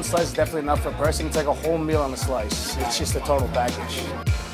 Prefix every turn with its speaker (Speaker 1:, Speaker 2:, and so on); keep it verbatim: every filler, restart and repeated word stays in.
Speaker 1: slice is definitely enough for a person. It's like a whole meal on a slice. It's just a total package.